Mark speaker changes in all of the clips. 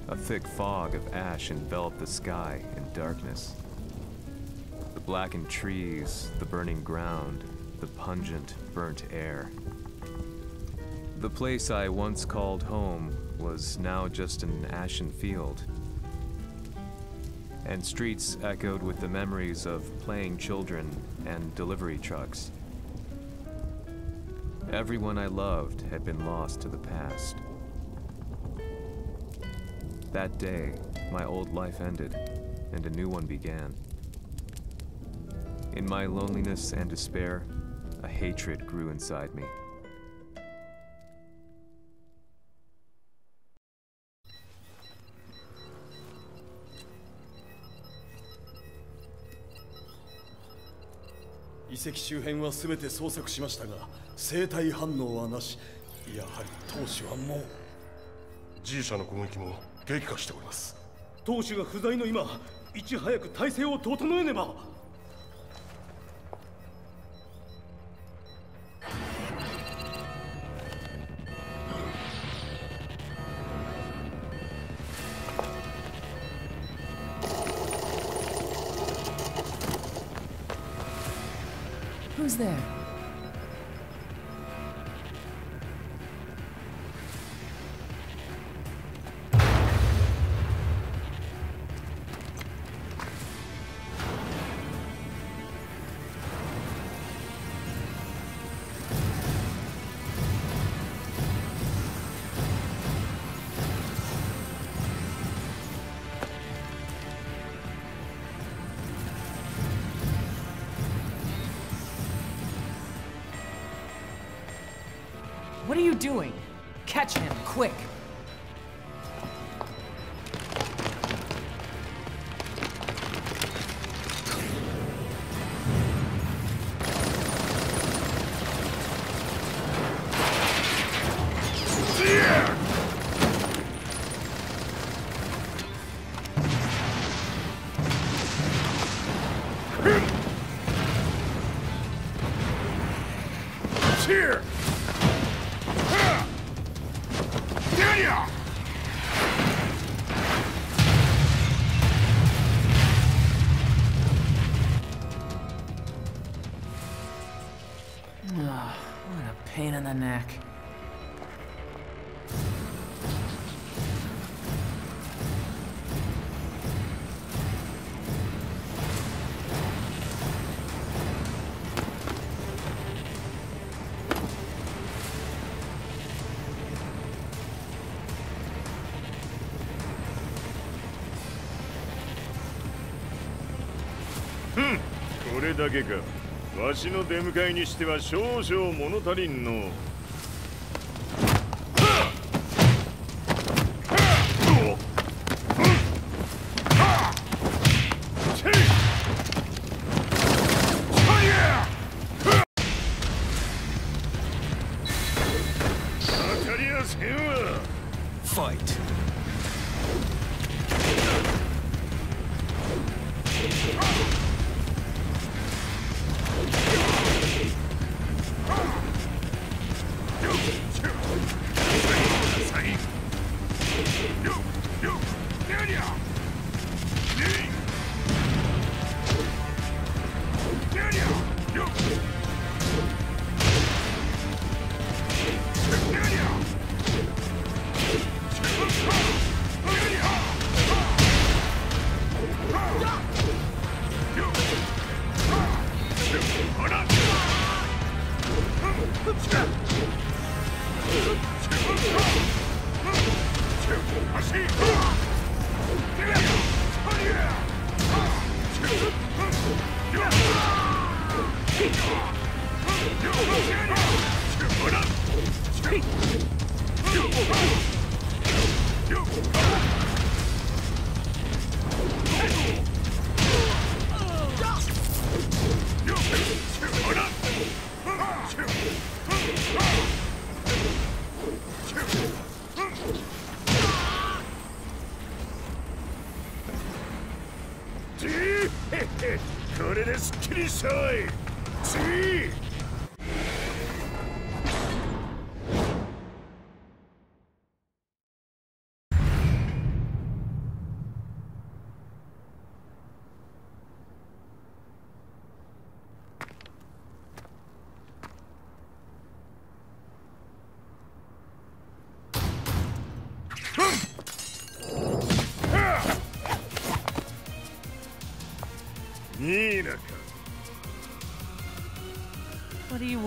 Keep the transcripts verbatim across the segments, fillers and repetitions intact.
Speaker 1: A thick fog of ash enveloped the sky in darkness. The blackened trees, the burning ground, the pungent, burnt air. The place I once called home was now just an ashen field, and streets echoed with the memories of playing children and delivery trucks. Everyone I loved had been lost to the past. That day, my old life ended, and a new one began. In my loneliness and despair, a hatred grew inside me.
Speaker 2: 遺跡周辺は全て捜索しましたが、生体反応はなし。やはり当主はもう。G 社の攻撃も激化しております。当主が不在の今、いち早く体制を整えねば。
Speaker 3: Who's there? What are you doing? Catch him, quick!
Speaker 2: Here!
Speaker 3: Oh, what a pain in the neck.
Speaker 4: Hmm, これだけか。わしの出迎えにしては少々物足りんの。当たりやせんわ。
Speaker 1: Fight.
Speaker 4: G これですっきりしたわい。G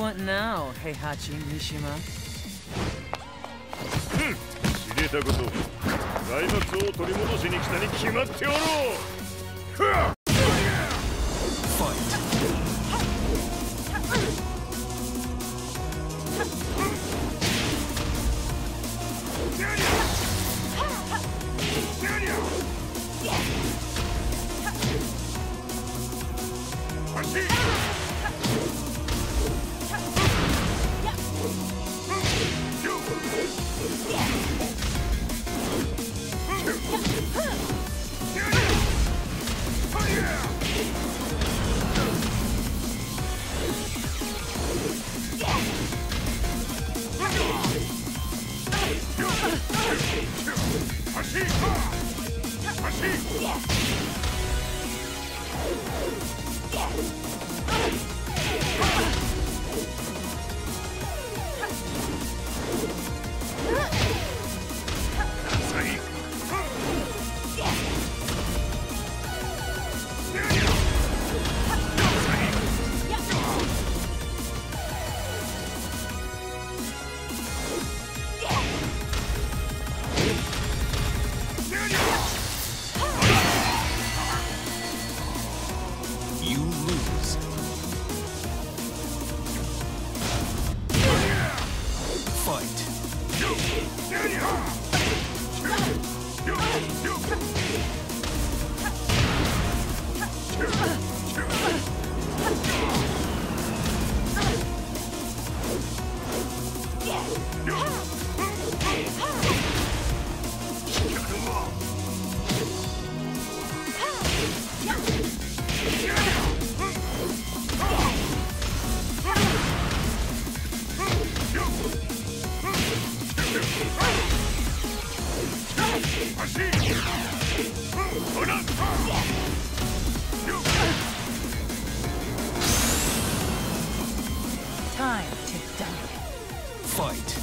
Speaker 3: want now, Heihachi Mishima?
Speaker 4: 知れたこと。財閥を取り戻しに来たに決まっておろう。ふわっ。
Speaker 3: Time to die.
Speaker 1: Fight.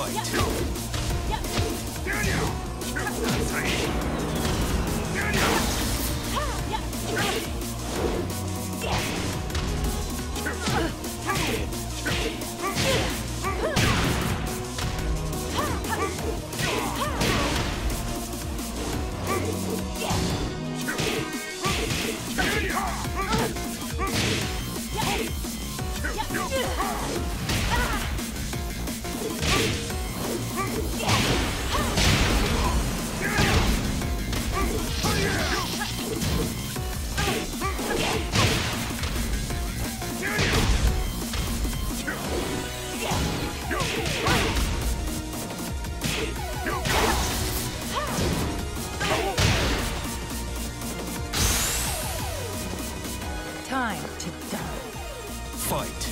Speaker 3: Time to die.
Speaker 5: Fight.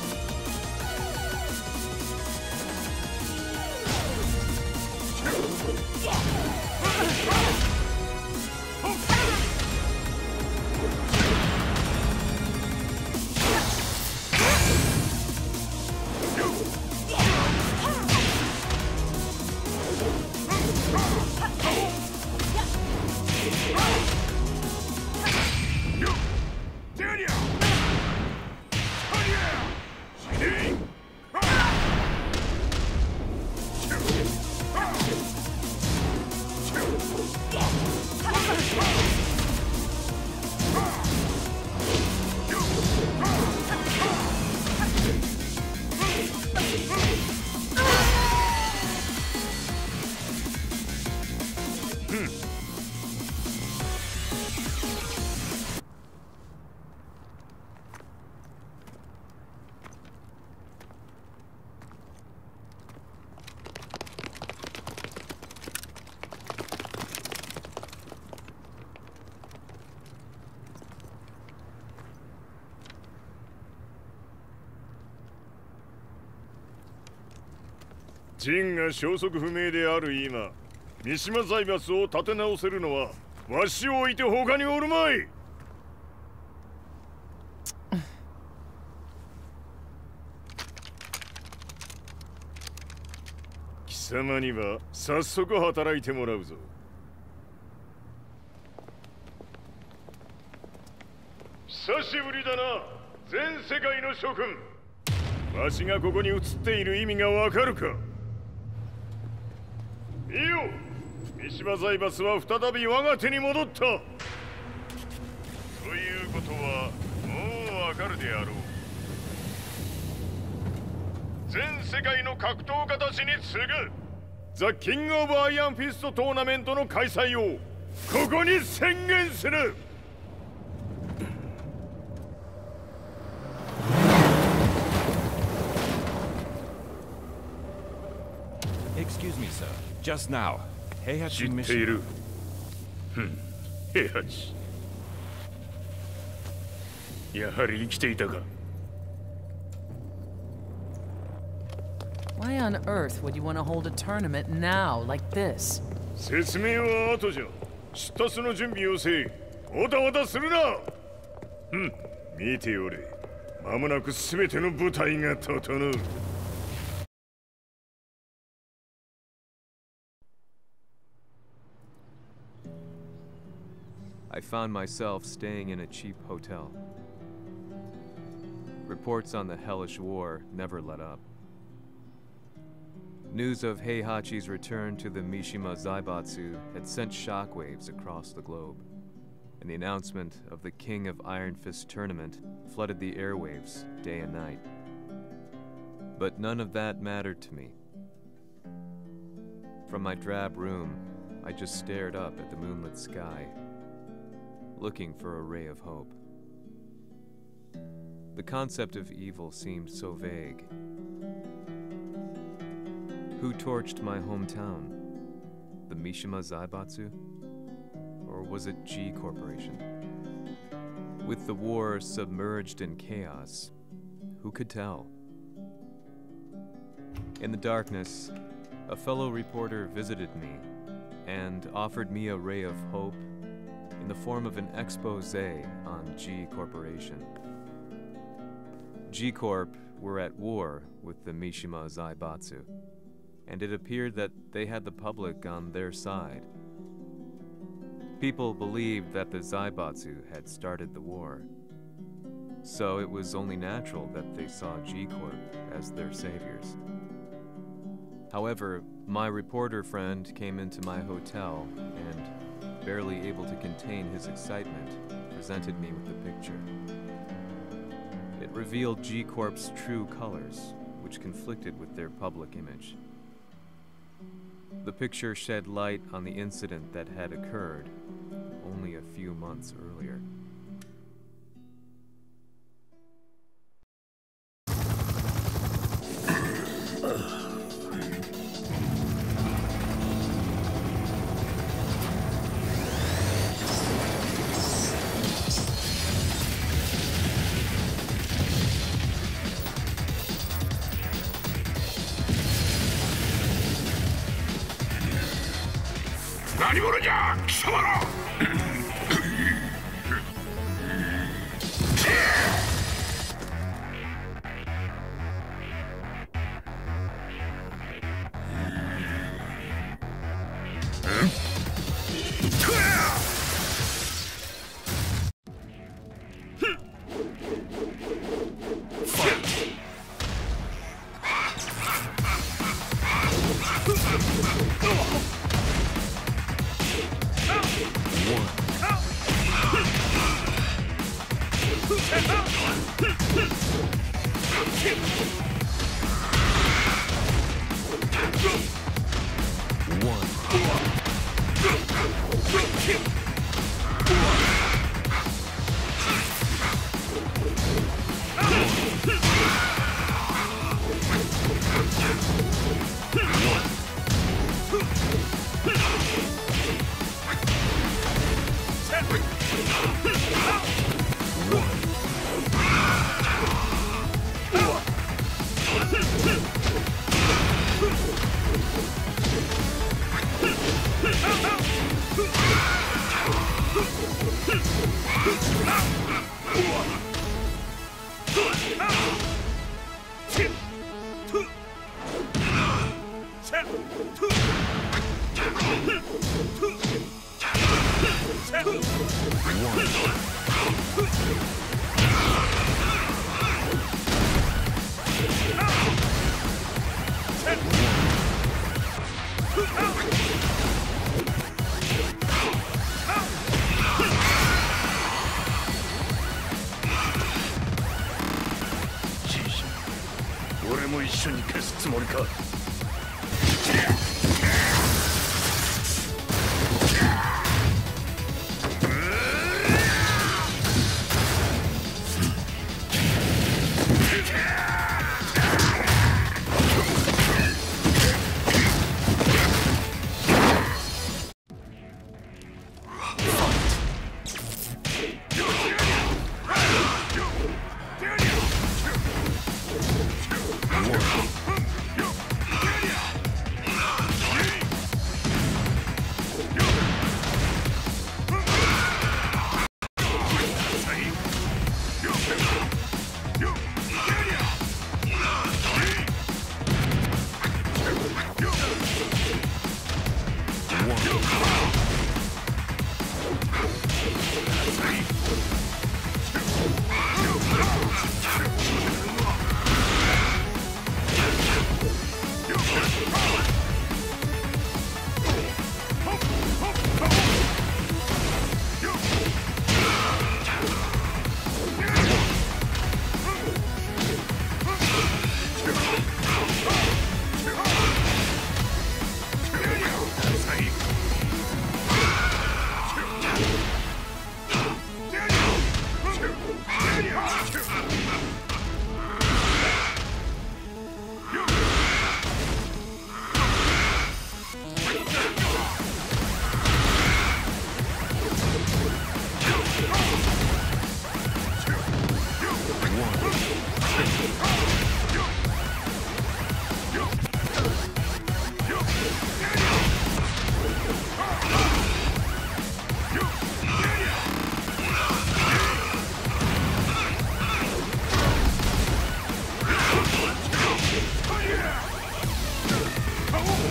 Speaker 4: ジンが消息不明である今、三島財閥を立て直せるのはわしを置いて他におるまい。貴様には早速働いてもらうぞ。久しぶりだな、全世界の諸君。わしがここに映っている意味がわかるか。いいよ、三島財閥は再び我が手に戻った。ということはもうわかるであろう。全世界の格闘家たちに次ぐザ・キング・オブ・アイアンフィストトーナメントの開催をここに宣言する。
Speaker 5: Excuse me, sir. Just now, Heihachi
Speaker 4: 知ってい
Speaker 5: mission.
Speaker 4: る。ふん、平八。やはり生きていたか。
Speaker 3: Why on earth would you want to hold a tournament now, like this?
Speaker 4: 説明は後じゃ。出立の準備をせい。おたおたするな。ふん、見ておれ。間もなくすべての部隊が整う。
Speaker 1: I found myself staying in a cheap hotel. Reports on the hellish war never let up. News of Heihachi's return to the Mishima Zaibatsu had sent shockwaves across the globe, and the announcement of the King of Iron Fist tournament flooded the airwaves day and night. But none of that mattered to me. From my drab room, I just stared up at the moonlit sky, looking for a ray of hope. The concept of evil seemed so vague. Who torched my hometown? The Mishima Zaibatsu? Or was it G Corporation? With the war submerged in chaos, who could tell? In the darkness, a fellow reporter visited me and offered me a ray of hope in the form of an expose on G Corporation. G Corp were at war with the Mishima Zaibatsu, and it appeared that they had the public on their side. People believed that the Zaibatsu had started the war, so it was only natural that they saw G-Corp as their saviors. However, my reporter friend came into my hotel and, barely able to contain his excitement, presented me with the picture. It revealed G-Corp's true colors, which conflicted with their public image. The picture shed light on the incident that had occurred only a few months earlier.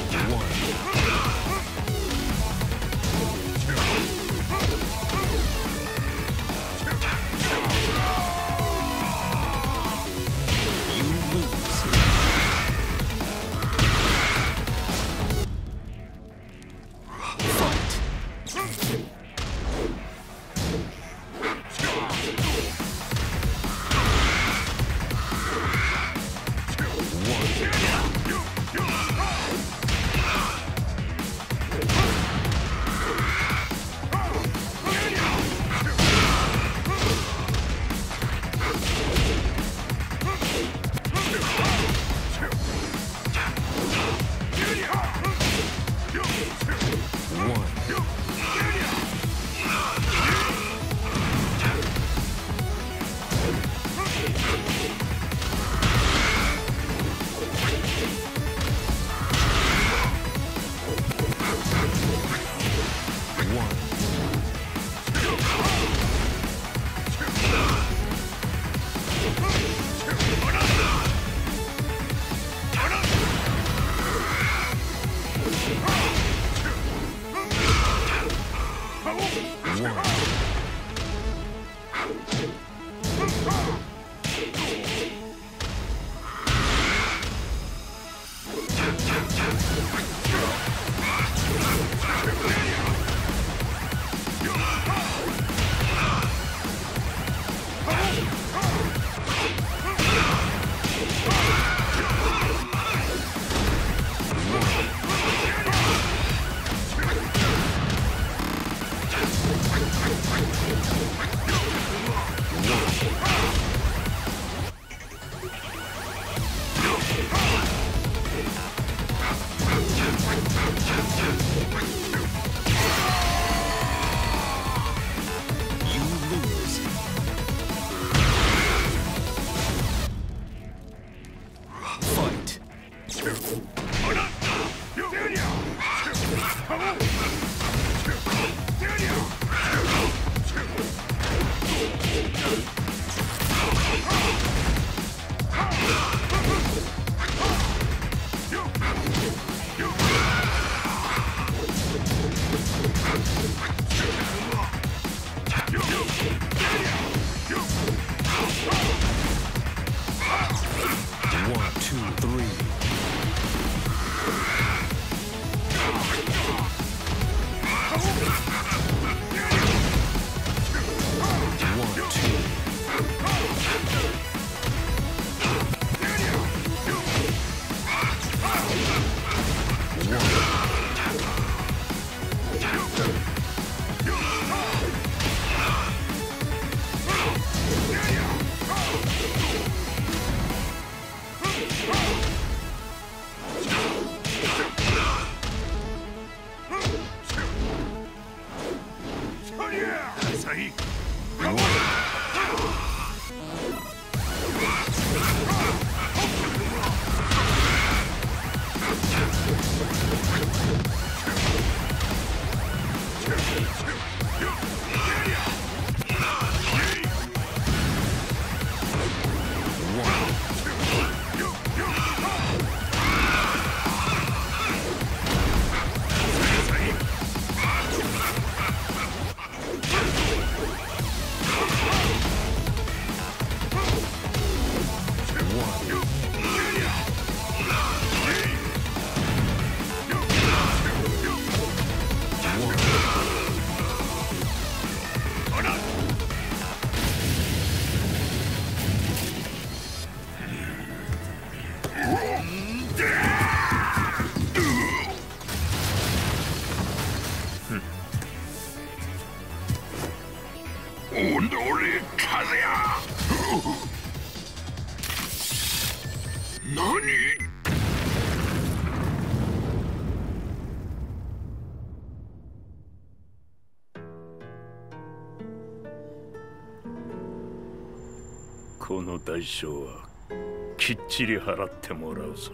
Speaker 2: この代償はきっちり払ってもらうぞ。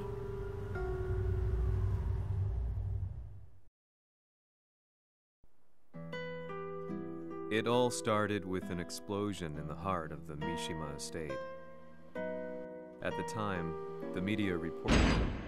Speaker 1: It all started with an explosion in the heart of the Mishima estate. At the time, the media reported